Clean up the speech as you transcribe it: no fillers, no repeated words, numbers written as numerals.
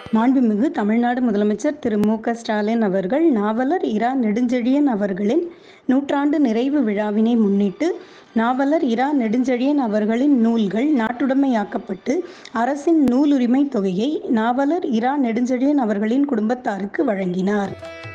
மாண்புமிகு தமிழ்நாடு முதலமைச்சர் திரு மு.க.ஸ்டாலின் அவர்கள் நாவலர் இரா. நெடுஞ்செழியன் அவர்களின் நூற்றாண்டு நிறைவு விழாவினை முன்னிட்டு, நாவலர் இரா. நெடுஞ்செழியன் அவர்களின் நூல்கள் நாட்டுடைமையாக்கப்பட்டு, அரசின் நூலுரிமைத் தொகையை நாவலர் இரா. நெடுஞ்செழியன் அவர்களின் குடும்பத்தாருக்கு வழங்கினார்.